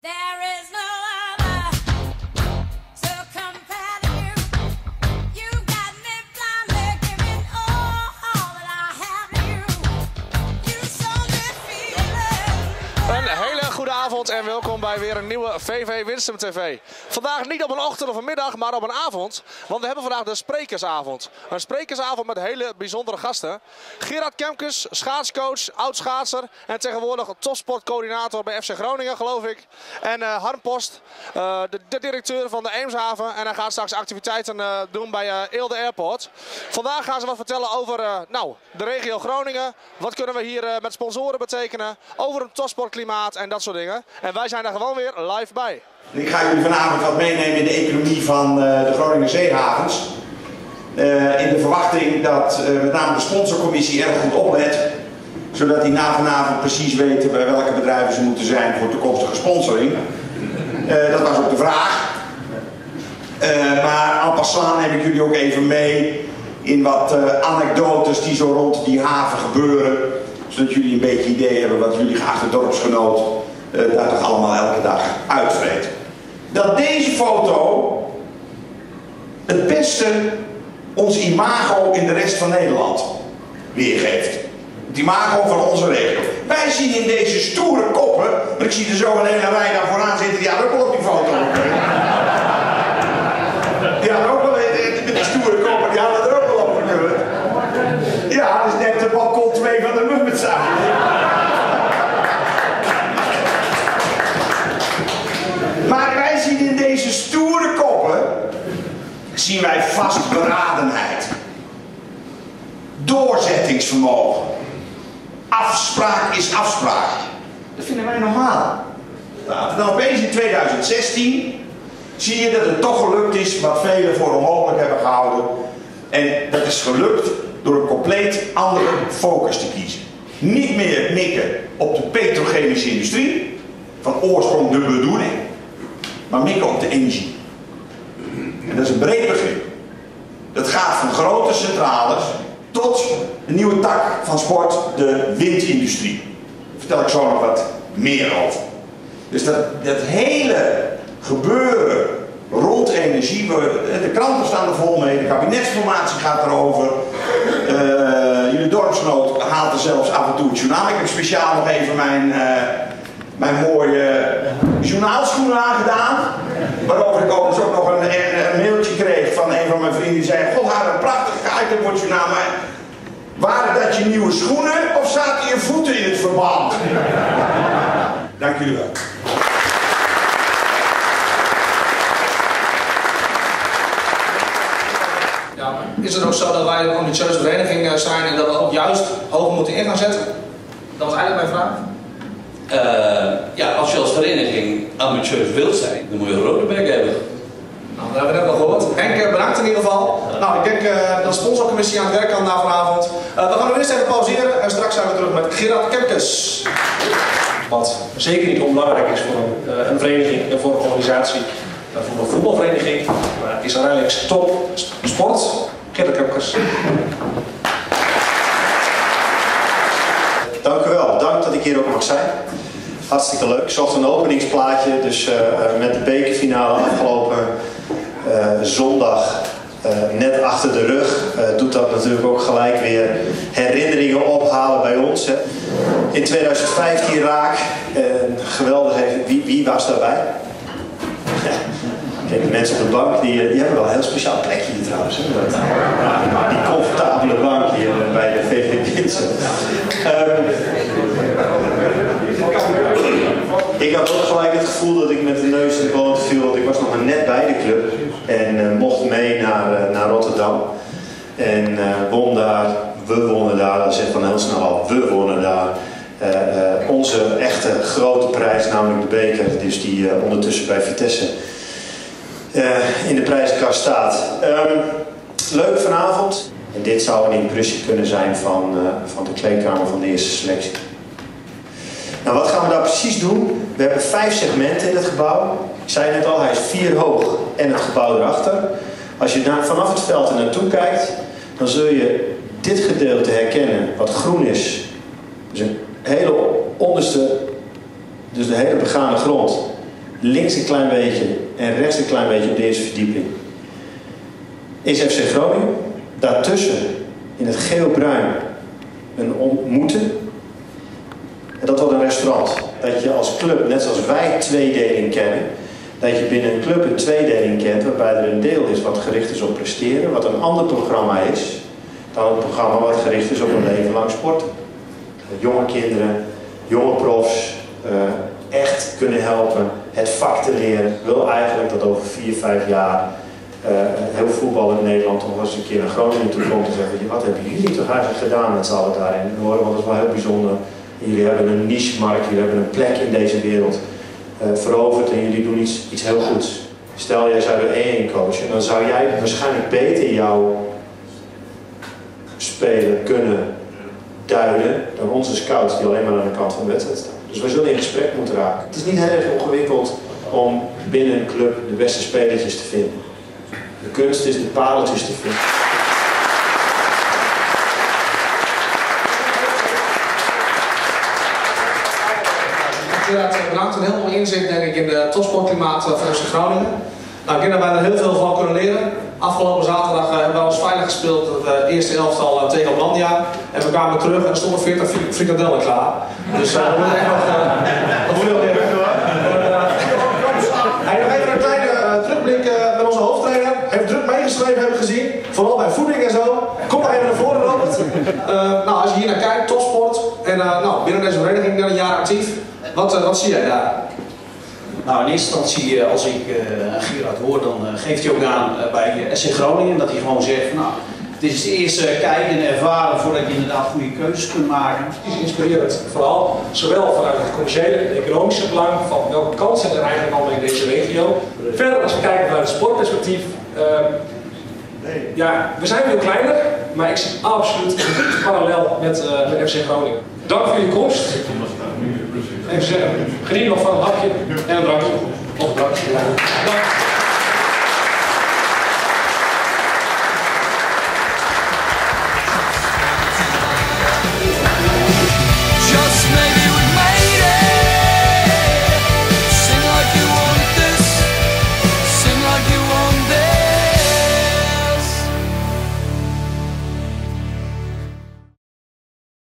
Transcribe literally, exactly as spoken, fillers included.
En welkom bij weer een nieuwe V V Winsum T V. Vandaag niet op een ochtend of een middag, maar op een avond. Want we hebben vandaag de sprekersavond. Een sprekersavond met hele bijzondere gasten. Gerard Kemkes, schaatscoach, oud-schaatser en tegenwoordig topsportcoördinator bij F C Groningen, geloof ik. En uh, Harm Post, uh, de, de directeur van de Eemshaven. En hij gaat straks activiteiten uh, doen bij uh, Eelde Airport. Vandaag gaan ze wat vertellen over uh, nou, de regio Groningen. Wat kunnen we hier uh, met sponsoren betekenen? Over het topsportklimaat en dat soort dingen. En wij zijn er gewoon weer live bij. Ik ga jullie vanavond wat meenemen in de economie van uh, de Groninger zeehavens. Uh, in de verwachting dat uh, met name de sponsorcommissie erg goed oplet. Zodat die na vanavond precies weten bij welke bedrijven ze moeten zijn voor toekomstige sponsoring. Uh, dat was ook de vraag. Uh, maar en passant neem ik jullie ook even mee in wat uh, anekdotes die zo rond die haven gebeuren. Zodat jullie een beetje idee hebben wat jullie geachte dorpsgenoot uh, daar toch allemaal elke dag uitvreet. Dat deze foto het beste ons imago in de rest van Nederland weergeeft. Het imago van onze regio. Wij zien in deze stoere koppen, maar ik zie er zo een hele rij daar vooraan zitten, die hadden ook wel op die foto. Die hadden ook wel, met die stoere koppen, die hadden er ook wel op gekund. Ja, dat is net de balkon twee van de Muppets. Maar wij zien in deze stoere koppen, zien wij vastberadenheid, doorzettingsvermogen. Afspraak is afspraak. Dat vinden wij normaal. En dan opeens in tweeduizend zestien zie je dat het toch gelukt is wat velen voor onmogelijk hebben gehouden. En dat is gelukt door een compleet andere focus te kiezen. Niet meer mikken op de petrochemische industrie, van oorsprong de bedoeling, maar mikken op de energie. En dat is een breed begrip. Dat gaat van grote centrales tot een nieuwe tak van sport, de windindustrie. Daar vertel ik zo nog wat meer over. Dus dat, dat hele gebeuren rond energie, de kranten staan er vol mee, de kabinetsformatie gaat erover. Uh, jullie dorpsgenoot haalt er zelfs af en toe het journaal. Ik heb speciaal nog even mijn, uh, mijn mooie journaalschoenen aangedaan. Waarover ik overigens ook nog een, een, een mailtje kreeg van een van mijn vrienden die zei: God, haar een prachtig item voor het journaal, maar waren dat je nieuwe schoenen of zaten je voeten in het verband? Dank jullie wel. Ja, is het ook zo dat wij een ambitieuze vereniging zijn en dat we ook juist hoog moeten in gaan zetten? Dat was eigenlijk mijn vraag. Uh, ja, als je als vereniging ambitieus wilt zijn, dan moet je een rode bek hebben. Nou, dat hebben we net al gehoord. Henk, bedankt in ieder geval. Nou, ik denk uh, dat de sponsorcommissie aan het werk kan na vanavond. Uh, we gaan nu eerst even pauzeren en straks zijn we terug met Gerard Kemkes. Wat zeker niet onbelangrijk is voor een, uh, een vereniging en voor een organisatie, uh, voor een voetbalvereniging, maar het is uiteindelijk top sport. Gerard Kemkes. Dank u wel, dank dat ik hier ook mag zijn. Hartstikke leuk. Ik zocht een openingsplaatje, dus uh, met de bekerfinale afgelopen uh, zondag uh, net achter de rug uh, doet dat natuurlijk ook gelijk weer herinneringen ophalen bij ons. Hè. In tweeduizend vijftien raak, uh, geweldig even, wie, wie was daarbij? Ja. Kijk, de mensen op de bank, die, die hebben wel een heel speciaal plekje hier trouwens. Hè. Dat, uh, die comfortabele bank hier bij de V V Winsum. Uh, Ik had ook gelijk het gevoel dat ik met de neus in de boter viel, want ik was nog maar net bij de club en uh, mocht mee naar, uh, naar Rotterdam. En uh, won daar, we wonnen daar, dat zegt van heel snel al, we wonnen daar uh, uh, onze echte grote prijs, namelijk de beker, dus die uh, ondertussen bij Vitesse uh, in de prijzenkast staat. Um, leuk vanavond. En dit zou een impressie kunnen zijn van, uh, van de kleedkamer van de eerste selectie. Nou, wat gaan we daar precies doen? We hebben vijf segmenten in het gebouw. Ik zei net al, hij is vier hoog en het gebouw erachter. Als je daar vanaf het veld er naartoe kijkt, dan zul je dit gedeelte herkennen wat groen is. Dus een hele onderste, dus de hele begane grond. links een klein beetje en rechts een klein beetje op de eerste verdieping is F C Groningen. Daartussen in het geel-bruin een ontmoeten. En dat wordt een restaurant. Dat je als club, net zoals wij tweedeling kennen, dat je binnen een club een tweedeling kent waarbij er een deel is wat gericht is op presteren, wat een ander programma is dan het programma wat gericht is op een leven lang sporten. Jonge kinderen, jonge profs, uh, echt kunnen helpen, het vak te leren. Ik wil eigenlijk dat over vier, vijf jaar uh, heel voetbal in Nederland toch eens een keer naar Groningen toe komt en zeggen, wat hebben jullie toch eigenlijk gedaan met z'n allen daarin? En horen, want dat is wel heel bijzonder. Jullie hebben een niche-markt, jullie hebben een plek in deze wereld uh, veroverd en jullie doen iets, iets heel goeds. Stel, jij zou er één coachen, dan zou jij waarschijnlijk beter jouw spelen kunnen duiden dan onze scouts die alleen maar aan de kant van de wedstrijd staan. Dus we zullen in gesprek moeten raken. Het is niet heel erg ingewikkeld om binnen een club de beste spelertjes te vinden. De kunst is de pareltjes te vinden. Inderdaad, bedankt. Een heel mooi inzicht denk ik in de topsportklimaat van F C Groningen. Nou, ik denk dat wij er heel veel van kunnen leren. Afgelopen zaterdag uh, hebben we ons veilig gespeeld, het uh, eerste elftal uh, tegen Hollandia. En we kwamen terug en er stonden veertig frikadellen klaar. Dus uh, we moeten echt nog wat veel leren. Hij nog even een kleine uh, terugblik uh, met onze hoofdtrainer. Hij heeft druk meegeschreven, hebben we gezien. Vooral bij voeding en zo. Kom maar even naar voren, Robert. Uh, nou, als je hier naar kijkt, topsport. En uh, nou, binnen deze vereniging ben ik een jaar actief. Wat, uh, wat zie jij daar? Nou, in eerste instantie, als ik uh, Gerard hoor, dan uh, geeft hij ook aan uh, bij uh, S C Groningen dat hij gewoon zegt, van, nou, het is het eerste kijken en ervaren voordat je inderdaad goede keuzes kunt maken. Het is inspirerend, vooral zowel vanuit het commerciële en economische belang van welke kansen er eigenlijk allemaal in deze regio. Verder, als we kijken vanuit het sportperspectief, uh, ja, we zijn veel kleiner, maar ik zie absoluut een parallel met, uh, met F C Groningen. Dank voor jullie komst. Even zeggen, geniet nog van een hapje en een drankje. Of een drankje. Dank.